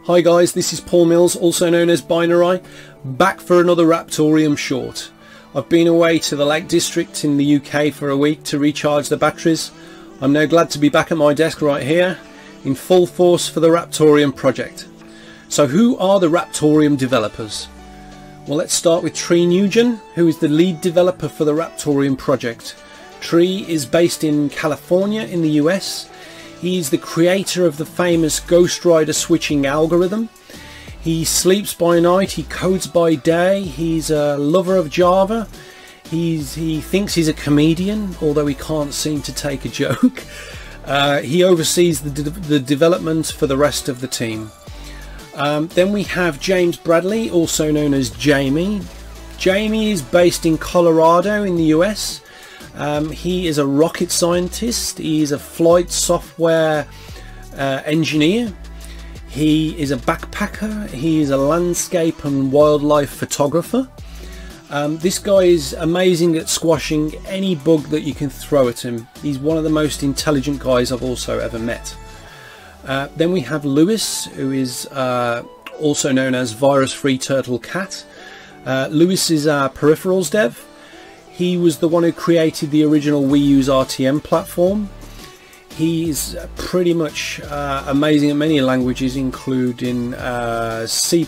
Hi guys, this is Paul Mills, also known as Binary, back for another Raptorium short. I've been away to the Lake District in the UK for a week to recharge the batteries. I'm now glad to be back at my desk right here, in full force for the Raptorium project. So who are the Raptorium developers? Well, let's start with Tree Nugent, who is the lead developer for the Raptorium project. Tree is based in California in the US. He's the creator of the famous Ghost Rider switching algorithm. He sleeps by night, he codes by day, he's a lover of Java. He thinks he's a comedian, although he can't seem to take a joke. He oversees the development for the rest of the team. Then we have James Bradley, also known as Jamie. Jamie is based in Colorado in the US. He is a rocket scientist, he's a flight software engineer, he is a backpacker, he is a landscape and wildlife photographer. This guy is amazing at squashing any bug that you can throw at him. He's one of the most intelligent guys I've also ever met. Then we have Lewis, who is also known as Virus Free Turtle Cat. Lewis is our peripherals dev. He was the one who created the original We Use RTM platform. He's pretty much amazing at many languages, including C++,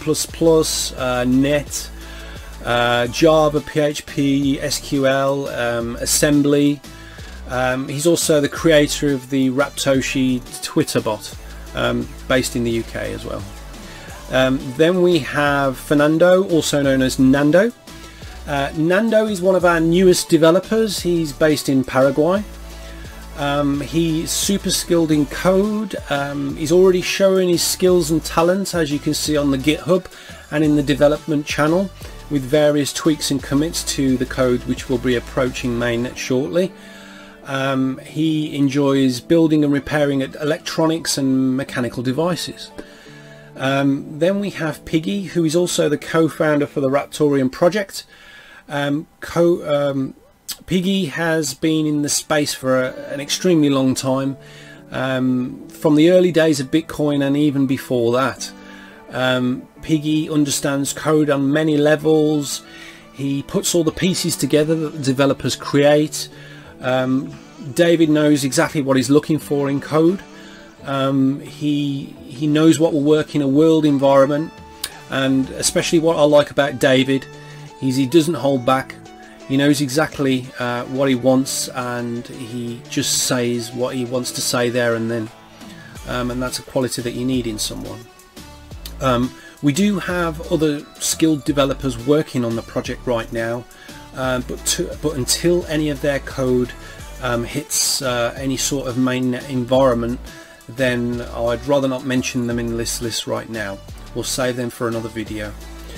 .NET, Java, PHP, SQL, assembly. He's also the creator of the Raptoshi Twitter bot, based in the UK as well. Then we have Fernando, also known as Nando. Nando is one of our newest developers. He's based in Paraguay. He's super skilled in code. He's already showing his skills and talents, as you can see on the GitHub and in the development channel, with various tweaks and commits to the code which will be approaching mainnet shortly. He enjoys building and repairing electronics and mechanical devices. Then we have Piggy, who is also the co-founder for the Raptorium project. Piggy has been in the space for an extremely long time, from the early days of Bitcoin and even before that. Piggy understands code on many levels. He puts all the pieces together that the developers create. David knows exactly what he's looking for in code. He knows what will work in a world environment, and especially what I like about David is he doesn't hold back. He knows exactly what he wants, and he just says what he wants to say there and then, and that's a quality that you need in someone. We do have other skilled developers working on the project right now, but until any of their code hits any sort of mainnet environment, then I'd rather not mention them in this list right now. We'll save them for another video.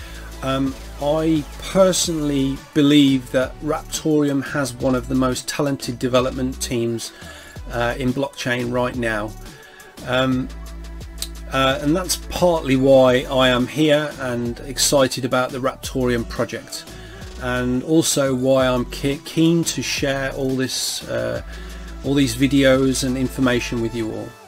I personally believe that Raptorium has one of the most talented development teams in blockchain right now, and that's partly why I am here and excited about the Raptorium project, and also why I'm keen to share all these videos and information with you all.